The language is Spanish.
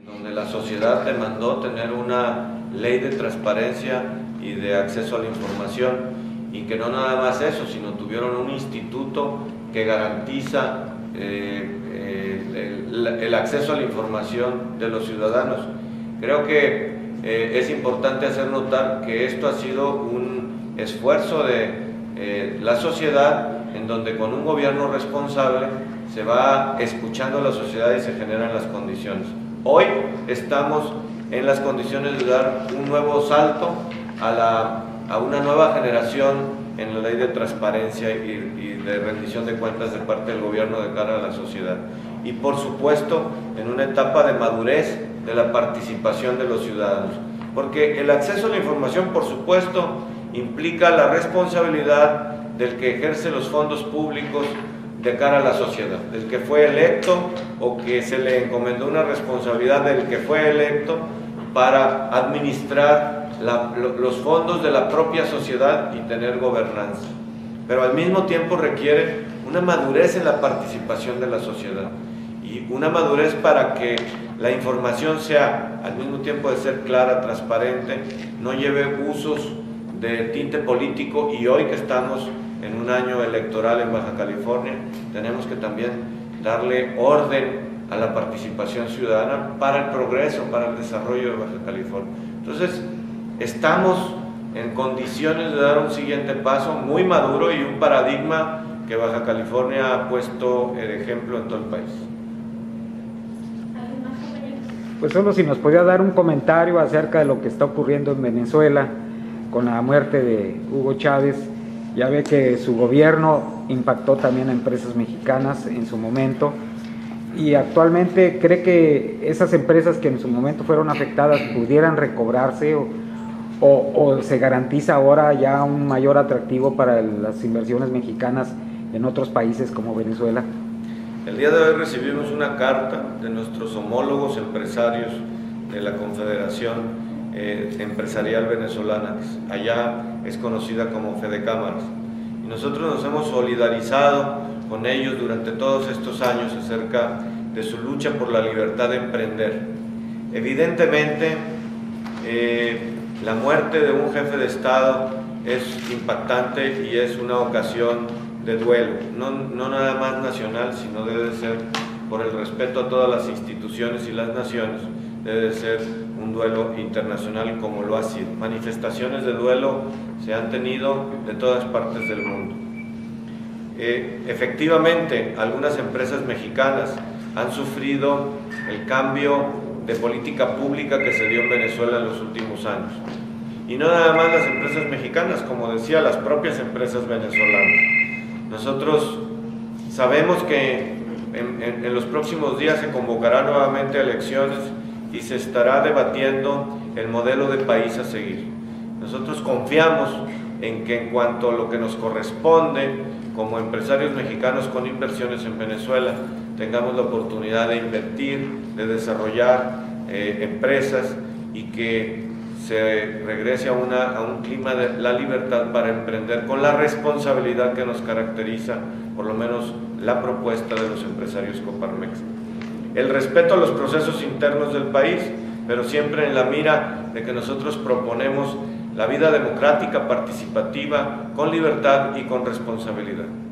donde la sociedad demandó tener una ley de transparencia y de acceso a la información, y que no nada más eso, sino tuvieron un instituto que garantiza el acceso a la información de los ciudadanos. Creo que es importante hacer notar que esto ha sido un esfuerzo de la sociedad, en donde con un gobierno responsable se va escuchando a la sociedad y se generan las condiciones. Hoy estamos en las condiciones de dar un nuevo salto a una nueva generación en la ley de transparencia y de rendición de cuentas de parte del gobierno de cara a la sociedad. Y por supuesto, en una etapa de madurez de la participación de los ciudadanos. Porque el acceso a la información, por supuesto, implica la responsabilidad del que ejerce los fondos públicos de cara a la sociedad, del que fue electo o que se le encomendó una responsabilidad del que fue electo para administrar los fondos de la propia sociedad y tener gobernanza. Pero al mismo tiempo requiere una madurez en la participación de la sociedad y una madurez para que la información sea, al mismo tiempo de ser clara, transparente, no lleve usos de tinte político. Y hoy que estamos en un año electoral en Baja California, tenemos que también darle orden a la participación ciudadana para el progreso, para el desarrollo de Baja California. Entonces, estamos en condiciones de dar un siguiente paso muy maduro y un paradigma que Baja California ha puesto el ejemplo en todo el país. Pues solo si nos podía dar un comentario acerca de lo que está ocurriendo en Venezuela con la muerte de Hugo Chávez. Ya ve que su gobierno impactó también a empresas mexicanas en su momento, y actualmente cree que esas empresas que en su momento fueron afectadas pudieran recobrarse, o se garantiza ahora ya un mayor atractivo para las inversiones mexicanas en otros países como Venezuela. El día de hoy recibimos una carta de nuestros homólogos empresarios de la Confederación Empresarial Venezolana, allá es conocida como Fedecámaras, y nosotros nos hemos solidarizado con ellos durante todos estos años acerca de su lucha por la libertad de emprender. Evidentemente, la muerte de un jefe de Estado es impactante y es una ocasión de duelo, no nada más nacional, sino debe ser, por el respeto a todas las instituciones y las naciones, debe ser un duelo internacional como lo ha sido. Manifestaciones de duelo se han tenido de todas partes del mundo. Efectivamente, algunas empresas mexicanas han sufrido el cambio de política pública que se dio en Venezuela en los últimos años. Y no nada más las empresas mexicanas, como decía, las propias empresas venezolanas. Nosotros sabemos que en los próximos días se convocará nuevamente a elecciones y se estará debatiendo el modelo de país a seguir. Nosotros confiamos en que en cuanto a lo que nos corresponde como empresarios mexicanos con inversiones en Venezuela, tengamos la oportunidad de invertir, de desarrollar empresas, y que se regrese a un clima de la libertad para emprender con la responsabilidad que nos caracteriza, por lo menos la propuesta de los empresarios Coparmex. El respeto a los procesos internos del país, pero siempre en la mira de que nosotros proponemos la vida democrática, participativa, con libertad y con responsabilidad.